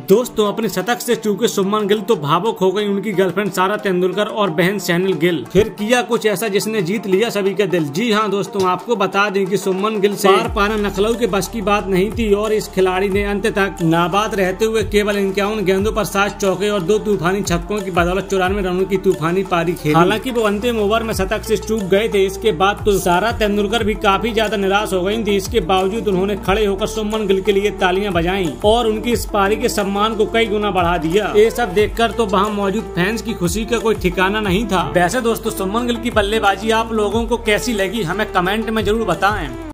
दोस्तों अपने शतक से चूके शुभमन गिल तो भावुक हो गई उनकी गर्लफ्रेंड सारा तेंदुलकर और बहन सैनिल गिल। फिर किया कुछ ऐसा जिसने जीत लिया सभी का दिल। जी हाँ दोस्तों, आपको बता दें कि शुभमन गिल से पार पाना नखलऊ के बस की बात नहीं थी और इस खिलाड़ी ने अंत तक नाबाद रहते हुए केवल 51 गेंदों पर 7 चौके और 2 तूफानी छक्कों की बदौलत 94 रनों की तूफानी पारी खेली। हालांकि वो अंतिम ओवर में शतक से चूक गए थे। इसके बाद तो सारा तेंदुलकर भी काफी ज्यादा निराश हो गई थी। इसके बावजूद उन्होंने खड़े होकर शुभमन गिल के लिए तालियां बजाई और उनकी इस पारी के सम्मान को कई गुना बढ़ा दिया। ये सब देखकर तो वहाँ मौजूद फैंस की खुशी का कोई ठिकाना नहीं था। वैसे दोस्तों शुभमन गिल की बल्लेबाजी आप लोगों को कैसी लगी हमें कमेंट में जरूर बताएं।